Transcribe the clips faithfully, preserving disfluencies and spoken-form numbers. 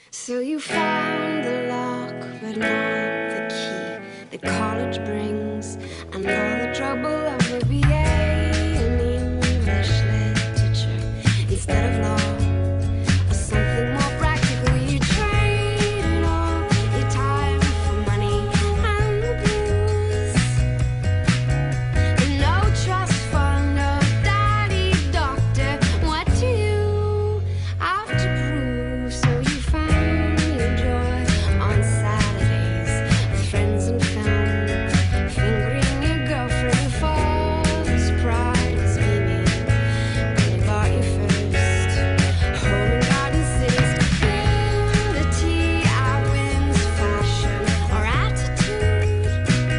So you found the lock, but not the key that college brings, and all the trouble of a B A in English literature instead of law, or something more practical. You trade all your time for money and the blues, and no trust fund, no daddy doctor. What do you have to prove? So you found your joy on Saturdays with friends and film, fingering your girlfriend. Your father's pride was beaming when he bought you first home and garden cities. Ability outwins fashion or attitude.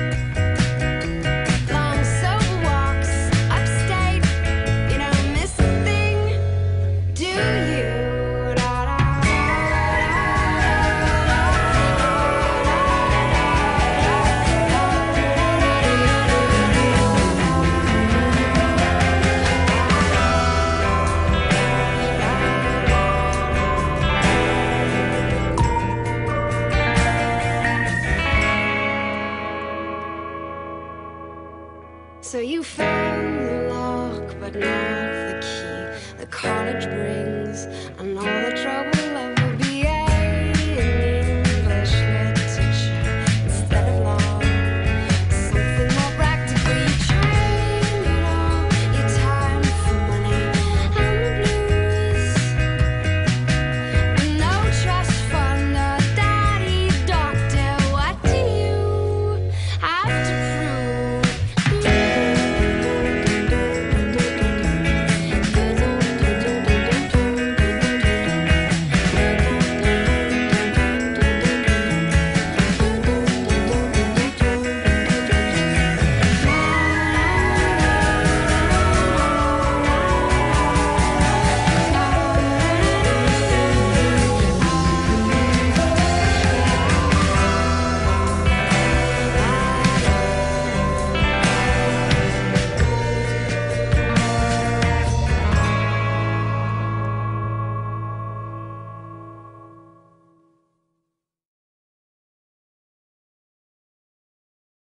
Long sober walks upstate, you don't miss a thing, do you? Da, da, so you found